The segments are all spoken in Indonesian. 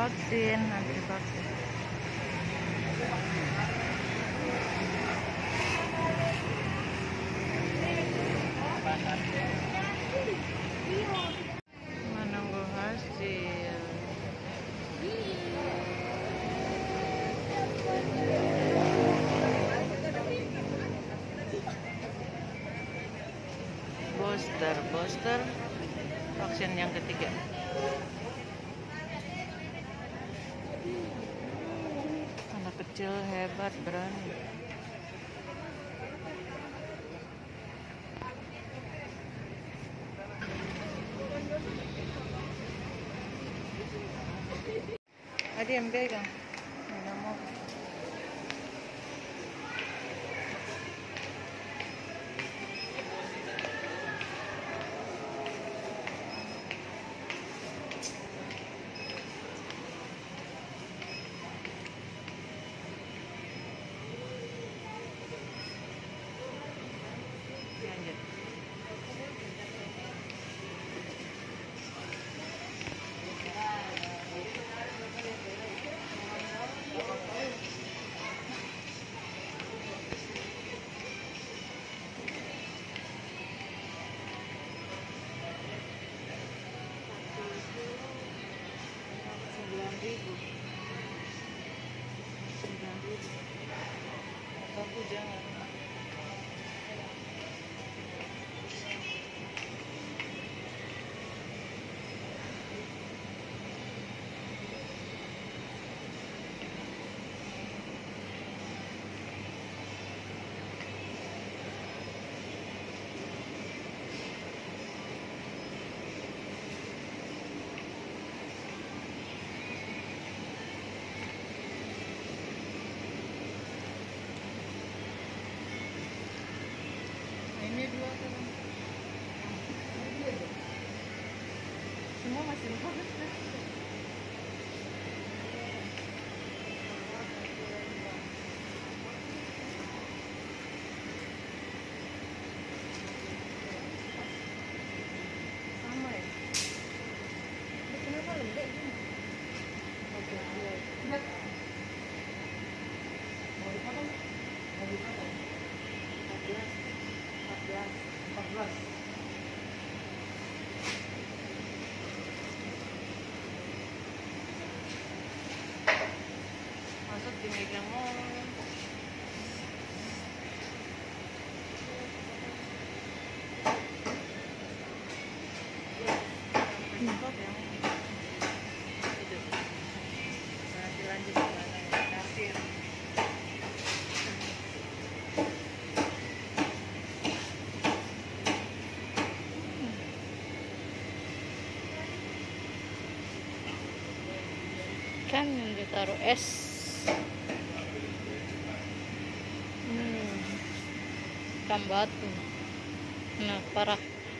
vaksin, antri vaksin. Menunggu hasil. Booster vaksin yang ketiga. Anak kecil hebat, berani. Adi yang pegang. Nggak mau. Lanjut. Aku jangan. Ini dua kan. Semua masih bagus kan? Sama ya? Kenapa lembek gini? Oke, lihat. Mau dipotong? Mau dipotong? 14. Masuk di megang mall. Stop ya. Itu. Nanti lanjut gimana ya? Kasir. Kan yang ditaruh es. Ikan batu. Nah, parah.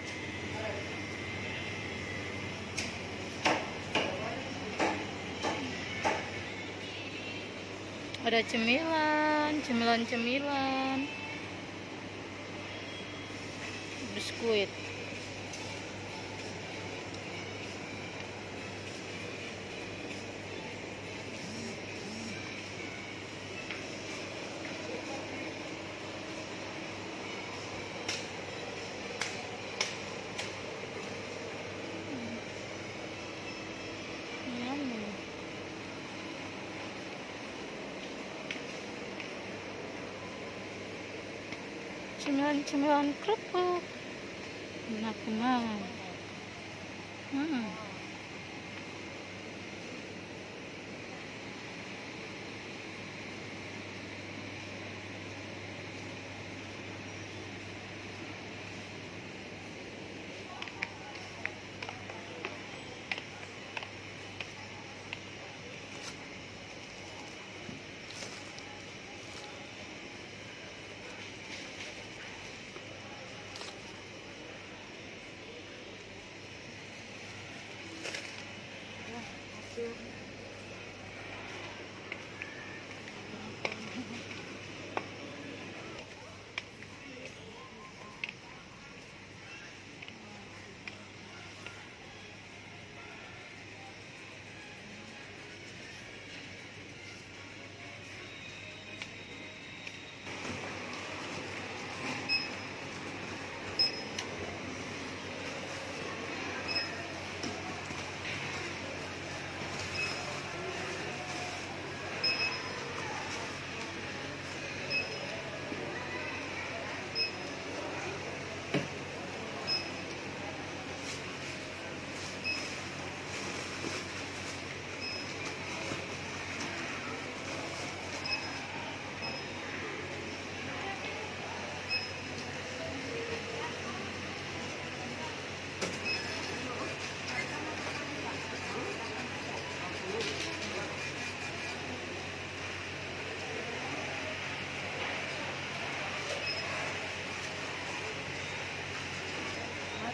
Ada cemilan, biskuit. Cemilan kerupuk. Enak banget.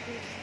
Di